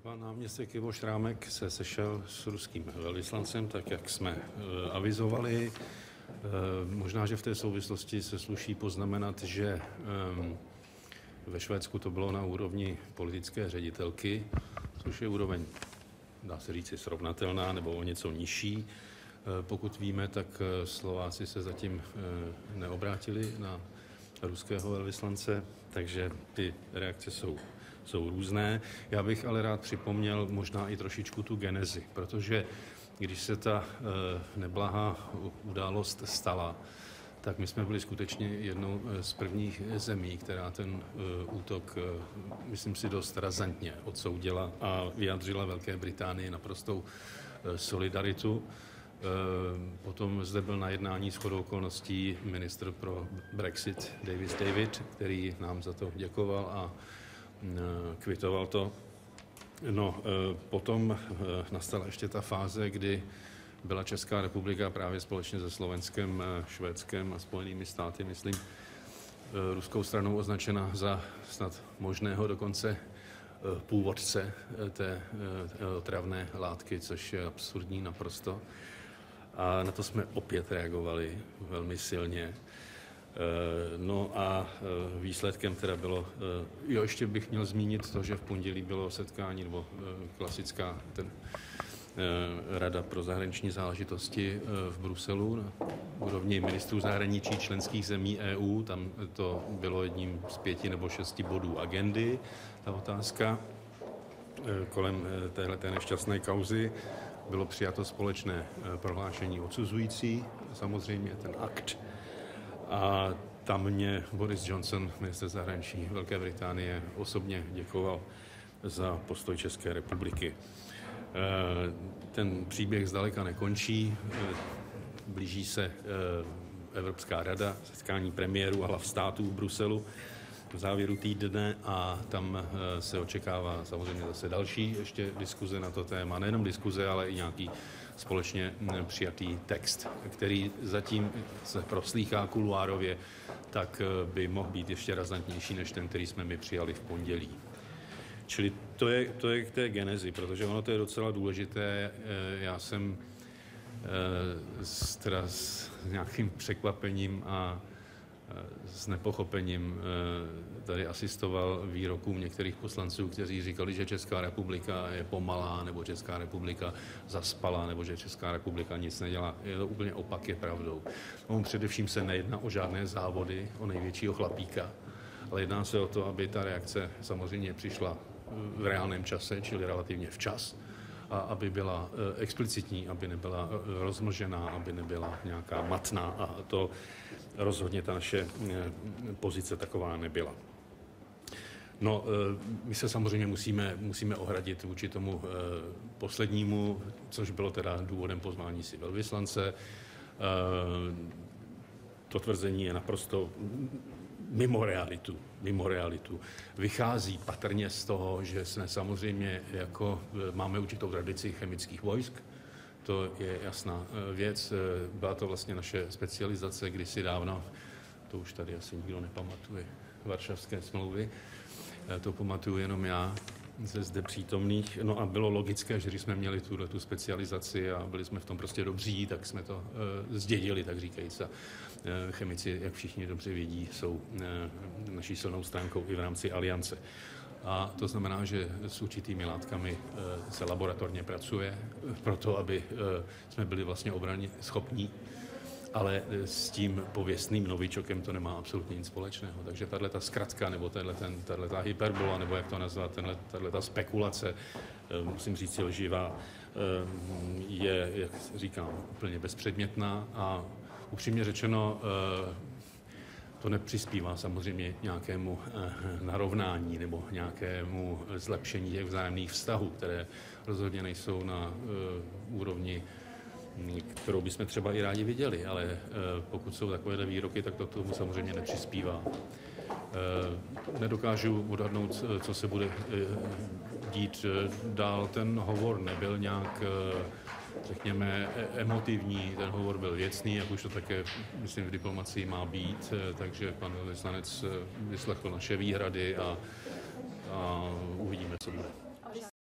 Pan náměstek Ivo Šrámek se sešel s ruským velvyslancem, tak jak jsme avizovali. Možná, že v té souvislosti se sluší poznamenat, že ve Švédsku to bylo na úrovni politické ředitelky, což je úroveň, dá se říct, srovnatelná nebo o něco nižší. Pokud víme, tak Slováci se zatím neobrátili na ruského velvyslance, takže ty reakce jsou různé. Já bych ale rád připomněl možná i trošičku tu genezi, protože když se ta neblahá událost stala, tak my jsme byli skutečně jednou z prvních zemí, která ten útok, myslím si, dost razantně odsoudila a vyjádřila Velké Británii naprostou solidaritu. Potom zde byl na jednání shodou okolností ministr pro Brexit David, který nám za to děkoval a kvitoval to. No, potom nastala ještě ta fáze, kdy byla Česká republika právě společně se Slovenskem, Švédskem a Spojenými státy, myslím, ruskou stranou označena za snad možného dokonce původce té otravné látky, což je absurdní naprosto. A na to jsme opět reagovali velmi silně. No a výsledkem teda bylo, ještě bych měl zmínit to, že v pondělí bylo setkání, nebo klasická Rada pro zahraniční záležitosti v Bruselu na úrovni ministrů zahraničí členských zemí EU. Tam to bylo jedním z 5 nebo 6 bodů agendy, ta otázka kolem téhleté nešťastné kauzy. Bylo přijato společné prohlášení odsuzující, samozřejmě ten akt. A tam mě Boris Johnson, ministr zahraničí Velké Británie, osobně děkoval za postoj České republiky. Ten příběh zdaleka nekončí. Blíží se Evropská rada, setkání premiérů a hlav států v Bruselu v závěru týdne a tam se očekává samozřejmě zase další ještě diskuze na to téma. Nejenom diskuze, ale i nějaký společně přijatý text, který zatím se proslýchá kuluárově, tak by mohl být ještě razantnější než ten, který jsme my přijali v pondělí. Čili to je k té genezi, protože ono to je docela důležité. Já jsem teda s nějakým překvapením a s nepochopením tady asistoval výrokům některých poslanců, kteří říkali, že Česká republika je pomalá, nebo Česká republika zaspala, nebo že Česká republika nic nedělá. Je to úplně opak, je pravdou. Především se nejedná o žádné závody, o největšího chlapíka, ale jedná se o to, aby ta reakce samozřejmě přišla v reálném čase, čili relativně včas, a aby byla explicitní, aby nebyla rozmlžená, aby nebyla nějaká matná, a to rozhodně ta naše pozice taková nebyla. No, my se samozřejmě musíme ohradit vůči tomu poslednímu, což bylo teda důvodem pozvání si velvyslance. To tvrzení je naprosto mimo realitu. Vychází patrně z toho, že jsme samozřejmě máme určitou tradici chemických vojsk. To je jasná věc. Byla to vlastně naše specializace kdysi dávno, to už tady asi nikdo nepamatuje, Varšavské smlouvy. To pamatuju jenom já ze zde přítomných. No a bylo logické, že když jsme měli tu specializaci a byli jsme v tom prostě dobří, tak jsme to zdědili, tak říkajíc. A chemici, jak všichni dobře vědí, jsou naší silnou stránkou i v rámci aliance. A to znamená, že s určitými látkami se laboratorně pracuje proto, aby jsme byli vlastně obranně schopní, ale s tím pověstným novičokem to nemá absolutně nic společného. Takže tato zkratka, nebo tato hyperbola, nebo jak to nazvat, tato spekulace, musím říct, lživá, je, jak říkám, úplně bezpředmětná a upřímně řečeno, to nepřispívá samozřejmě nějakému narovnání nebo nějakému zlepšení těch vzájemných vztahů, které rozhodně nejsou na úrovni, kterou bychom třeba i rádi viděli, ale pokud jsou takovéhle výroky, tak to tomu samozřejmě nepřispívá. Nedokážu odhadnout, co se bude dít dál. Ten hovor nebyl nějak, řekněme, emotivní, ten hovor byl věcný, jak už to také, myslím, v diplomacii má být, takže pan vyslanec vyslechl naše výhrady a uvidíme,